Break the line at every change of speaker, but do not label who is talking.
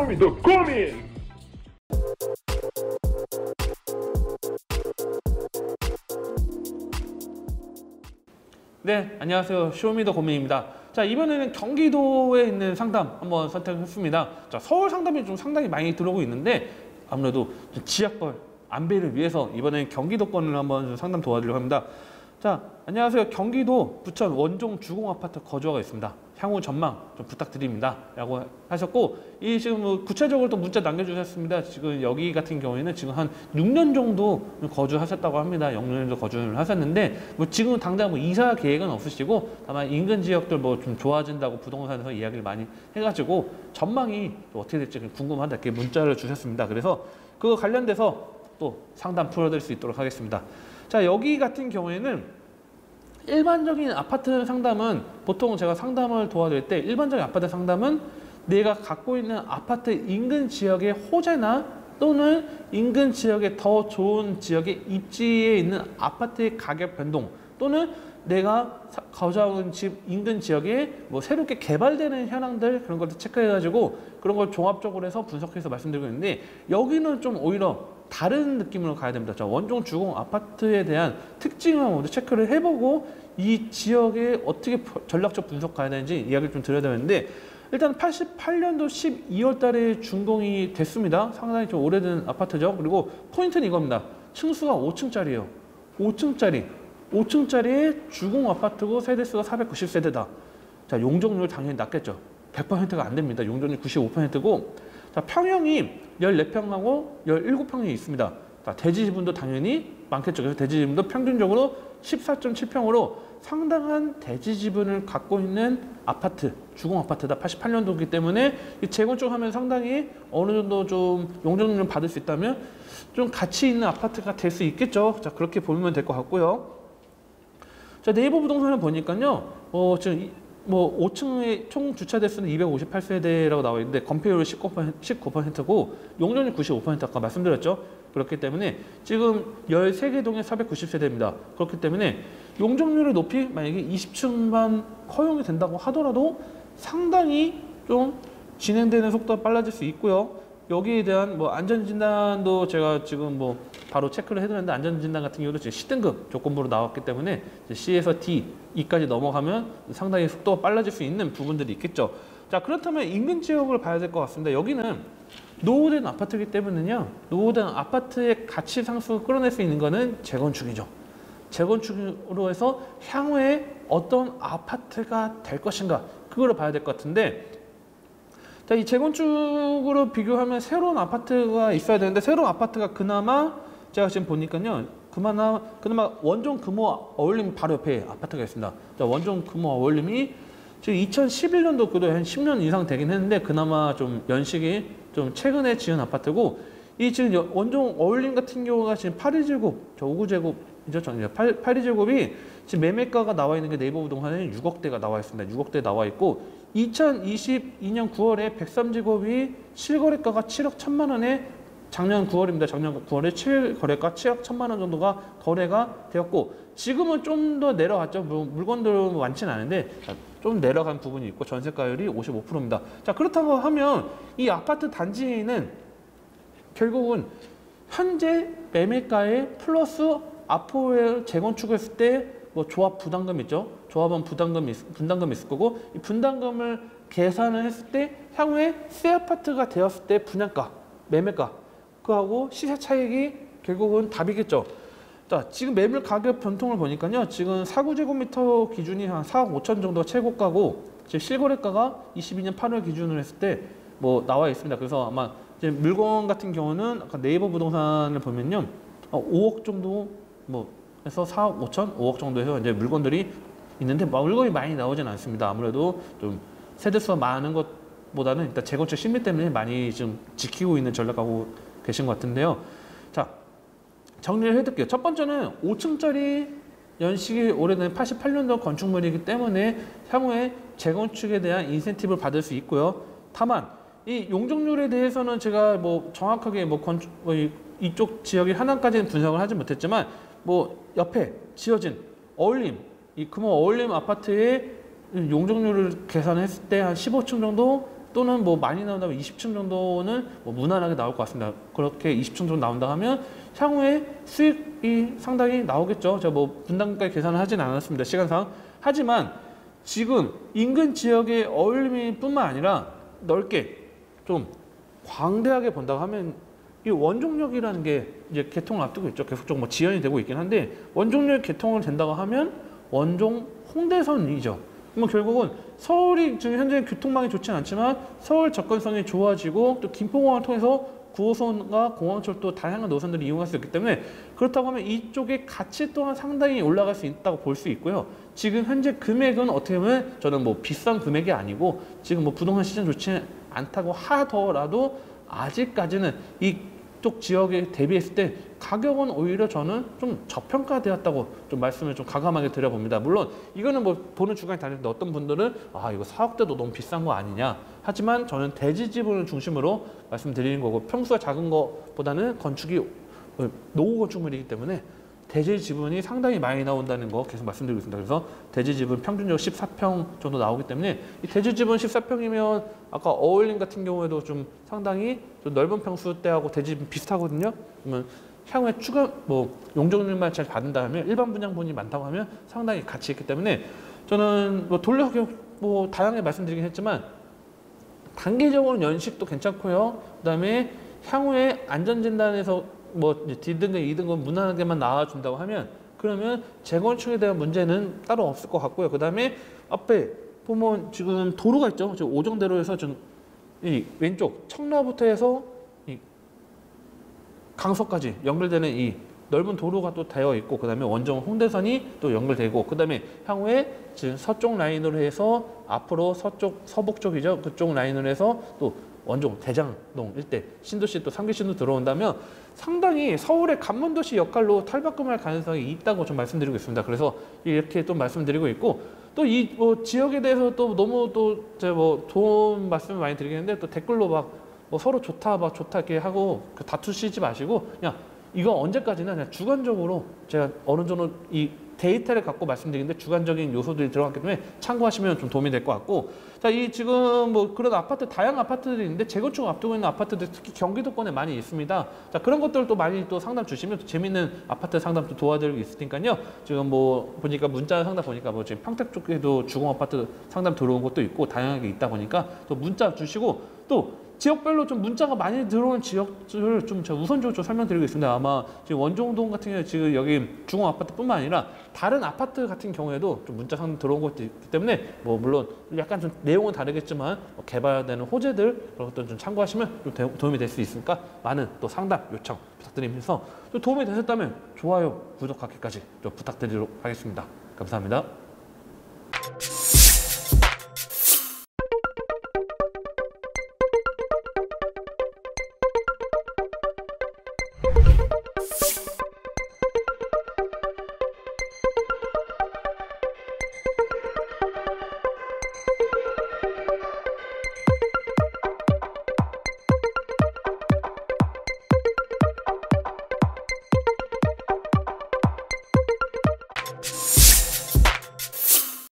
쇼미더 고민!
네, 안녕하세요. 쇼미더 고민입니다. 자, 이번에는 경기도에 있는 상담 한번 선택했습니다. 자, 서울 상담이 좀 상당히 많이 들어오고 있는데 아무래도 지역별 안배를 위해서 이번에는 경기도권을 한번 상담 도와드리려고 합니다. 자, 안녕하세요. 경기도 부천 원종 주공 아파트 거주하고 있습니다. 향후 전망 좀 부탁드립니다. 라고 하셨고, 이 지금 뭐 구체적으로 또 문자 남겨주셨습니다. 지금 여기 같은 경우에는 지금 한 6년 정도 거주하셨다고 합니다. 6년 정도 거주를 하셨는데, 뭐 지금 당장 뭐 이사 계획은 없으시고, 다만 인근 지역들 뭐 좀 좋아진다고 부동산에서 이야기를 많이 해가지고, 전망이 또 어떻게 될지 궁금하다. 이렇게 문자를 주셨습니다. 그래서 그거 관련돼서 또 상담 풀어드릴 수 있도록 하겠습니다. 자, 여기 같은 경우에는 일반적인 아파트 상담은 보통 제가 상담을 도와드릴 때 일반적인 아파트 상담은 내가 갖고 있는 아파트 인근 지역의 호재나 또는 인근 지역의 더 좋은 지역의 입지에 있는 아파트의 가격 변동 또는 내가 거주하고 있는 집 인근 지역에 뭐 새롭게 개발되는 현황들 그런 것들 체크해가지고 그런 걸 종합적으로 해서 분석해서 말씀드리고 있는데 여기는 좀 오히려 다른 느낌으로 가야 됩니다. 자, 원종 주공 아파트에 대한 특징을 모두 체크를 해보고 이 지역에 어떻게 전략적 분석 가야 되는지 이야기를 좀 드려야 되는데 일단 88년도 12월 달에 준공이 됐습니다. 상당히 좀 오래된 아파트죠. 그리고 포인트는 이겁니다. 층수가 5층짜리예요. 5층짜리의 주공 아파트고 세대수가 490세대다. 자, 용적률 당연히 낮겠죠. 100%가 안 됩니다. 용적률 95%고 자, 평형이 14평하고 17평이 있습니다. 자, 대지 지분도 당연히 많겠죠. 그래서 대지 지분도 평균적으로 14.7평으로 상당한 대지 지분을 갖고 있는 아파트, 주공 아파트다. 88년도이기 때문에 이 재건축하면 상당히 어느 정도 좀 용적률을 받을 수 있다면 좀 가치 있는 아파트가 될 수 있겠죠. 자, 그렇게 보면 될 것 같고요. 자, 네이버 부동산을 보니까요. 지금 뭐 5층의 총 주차 대수는 258세대라고 나와 있는데 건폐율은 19%고 용적률 95% 아까 말씀드렸죠. 그렇기 때문에 지금 13개 동에 490세대입니다. 그렇기 때문에 용적률을 높이 만약에 20층만 허용이 된다고 하더라도 상당히 좀 진행되는 속도가 빨라질 수 있고요. 여기에 대한 뭐 안전진단도 제가 지금 뭐 바로 체크를 해드렸는데 안전진단 같은 경우도 지금 C등급 조건부로 나왔기 때문에 C에서 D, E까지 넘어가면 상당히 속도가 빨라질 수 있는 부분들이 있겠죠. 자, 그렇다면 인근 지역을 봐야 될 것 같습니다. 여기는 노후된 아파트이기 때문에요. 노후된 아파트의 가치 상승을 끌어낼 수 있는 거는 재건축이죠. 재건축으로 해서 향후에 어떤 아파트가 될 것인가 그거를 봐야 될 것 같은데 자, 이 재건축으로 비교하면 새로운 아파트가 있어야 되는데 새로운 아파트가 그나마 제가 지금 보니까요. 그나마 원종 금호 어울림 바로 옆에 아파트가 있습니다. 자, 원종 금호 어울림이 지금 2011년도 그도 한 10년 이상 되긴 했는데 그나마 좀 연식이 좀 최근에 지은 아파트고 이 지금 원종 어울림 같은 경우가 지금 8.2제곱, 저 5구제곱이죠. 8.2제곱이 지금 매매가가 나와 있는 게 네이버 부동산에 6억대가 나와 있습니다. 6억대 나와 있고 2022년 9월에 103제곱이 실거래가가 7억 1천만 원에 작년 9월입니다. 작년 9월에 실거래가 7억 1천만 원 정도가 거래가 되었고 지금은 좀 더 내려갔죠. 물건들은 많지는 않은데 좀 내려간 부분이 있고 전세가율이 55%입니다. 자, 그렇다고 하면 이 아파트 단지는 결국은 현재 매매가에 플러스 앞으로 재건축했을 때 뭐 조합 부담금 있죠. 조합은 분담금이 있을 거고 이 분담금을 계산을 했을 때 향후에 새 아파트가 되었을 때 분양가, 매매가 그하고 시세 차익이 결국은 답이겠죠. 자, 지금 매물 가격 변동을 보니까요. 지금 4구제곱미터 기준이 한 4억 5천 정도가 최고가고 지금 실거래가가 22년 8월 기준으로 했을 때 뭐 나와 있습니다. 그래서 아마 이제 물건 같은 경우는 아까 네이버 부동산을 보면요. 5억 정도 뭐 해서 4억 5천, 5억 정도 해서 이제 물건들이 있는데 물건이 많이 나오진 않습니다. 아무래도 좀 세대수가 많은 것보다는 일단 재건축 심리 때문에 많이 좀 지키고 있는 전략하고 계신 것 같은데요. 자, 정리를 해드릴게요. 첫 번째는 5층짜리 연식이 오래된 88년도 건축물이기 때문에 향후에 재건축에 대한 인센티브를 받을 수 있고요. 다만 이 용적률에 대해서는 제가 뭐 정확하게 이쪽 지역의 하나까지는 분석을 하지 못했지만 뭐 옆에 지어진 어울림, 이 금호 어울림 아파트의 용적률을 계산했을 때 한 15층 정도 또는 뭐 많이 나온다면 20층 정도는 뭐 무난하게 나올 것 같습니다. 그렇게 20층 정도 나온다 하면 향후에 수익이 상당히 나오겠죠. 제가 뭐 분당까지 계산을 하진 않았습니다. 시간상. 하지만 지금 인근 지역의 어울림이 뿐만 아니라 넓게 좀 광대하게 본다고 하면 이 원종역이라는 게 이제 개통을 앞두고 있죠. 계속적으로 뭐 지연이 되고 있긴 한데 원종역 개통을 된다고 하면 원종 홍대선이죠. 그러면 결국은 서울이 지금 현재 교통망이 좋지는 않지만 서울 접근성이 좋아지고 또 김포공항을 통해서 9호선과 공항철도 다양한 노선들을 이용할 수 있기 때문에 그렇다고 하면 이쪽의 가치 또한 상당히 올라갈 수 있다고 볼 수 있고요. 지금 현재 금액은 어떻게 보면 저는 뭐 비싼 금액이 아니고 지금 뭐 부동산 시장 좋지 않다고 하더라도 아직까지는 이쪽 지역에 대비했을 때 가격은 오히려 저는 좀 저평가되었다고 좀 말씀을 좀 과감하게 드려봅니다. 물론 이거는 뭐 보는 주관이 다른데 어떤 분들은 아 이거 4억대도 너무 비싼 거 아니냐. 하지만 저는 대지 지분을 중심으로 말씀드리는 거고 평수가 작은 것보다는 건축이 노후 건축물이기 때문에 대지 지분이 상당히 많이 나온다는 거 계속 말씀드리고 있습니다. 그래서 대지 지분 평균적으로 14평 정도 나오기 때문에 이 대지 지분 14평이면 아까 어울림 같은 경우에도 좀 상당히 좀 넓은 평수대하고 대지 지분 비슷하거든요. 그러면 향후에 추가 뭐 용적률만 잘 받는다면 일반 분양분이 많다고 하면 상당히 가치 있기 때문에 저는 뭐 돌려 뭐 다양하게 말씀드리긴 했지만 단기적으로는 연식도 괜찮고요. 그다음에 향후에 안전진단에서 뭐 D등급, 2등급 무난하게만 나와준다고 하면 그러면 재건축에 대한 문제는 따로 없을 것 같고요. 그 다음에 앞에 보면 지금 도로가 있죠. 지금 오정대로에서 좀 이 왼쪽 청라부터 해서 이 강서까지 연결되는 이 넓은 도로가 또 되어 있고 그 다음에 원정 홍대선이 또 연결되고 그 다음에 향후에 지금 서쪽 라인으로 해서 앞으로 서북 쪽이죠. 그쪽 라인으로 해서 또 원종 대장동 일대 신도시 또 3기 신도 들어온다면 상당히 서울의 간문도시 역할로 탈바꿈할 가능성이 있다고 좀 말씀드리고 있습니다. 그래서 이렇게 또 말씀드리고 있고 또 이 뭐 지역에 대해서 또 너무 또 제가 뭐 좋은 말씀을 많이 드리겠는데 또 댓글로 막 뭐 서로 좋다 막 좋다 이렇게 하고 다투시지 마시고 그냥 이거 언제까지나 그냥 주관적으로 제가 어느 정도 이 데이터를 갖고 말씀드리는데 주관적인 요소들이 들어갔기 때문에 참고하시면 좀 도움이 될 것 같고 자, 이 지금 뭐 그런 아파트 다양한 아파트들이 있는데 재건축 앞두고 있는 아파트들 특히 경기도권에 많이 있습니다. 자, 그런 것들도 많이 또 상담 주시면 또 재밌는 아파트 상담도 도와드리고 있으니까요. 지금 뭐 보니까 문자 상담 보니까 뭐 지금 평택 쪽에도 주공 아파트 상담 들어온 것도 있고 다양하게 있다 보니까 또 문자 주시고 또 지역별로 좀 문자가 많이 들어오는 지역들을 좀 제가 우선적으로 좀 설명드리고 있습니다. 아마 지금 원종동 같은 경우에 지금 여기 주공 아파트뿐만 아니라 다른 아파트 같은 경우에도 좀 문자 상담 들어온 것도 있기 때문에 뭐 물론 약간 좀 내용은 다르겠지만 뭐 개발되는 호재들 그런 것들 좀 참고하시면 좀 도움이 될 수 있으니까 많은 또 상담 요청 부탁드리면서 또 도움이 되셨다면 좋아요, 구독하기까지 좀 부탁드리도록 하겠습니다. 감사합니다.